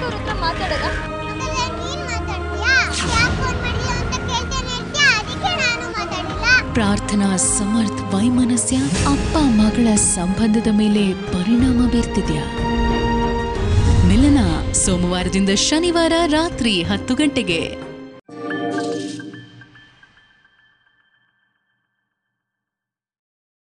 ಯಾಕೆ ಅವ್ರ ಹತ್ರ ಮಾತಾಡಲ್ಲ? ಪ್ರಾರ್ಥನಾ ಸಮರ್ಥ ವೈಮನಸ್ಯ ಅಪ್ಪ ಮಗಳ ಸಂಬಂಧದ ಮೇಲೆ ಪರಿಣಾಮ ಬೀರ್ತಿದ್ಯಾ? ಮಿಲನ ಸೋಮವಾರದಿಂದ ಶನಿವಾರ ರಾತ್ರಿ 10 ಗಂಟೆಗೆ.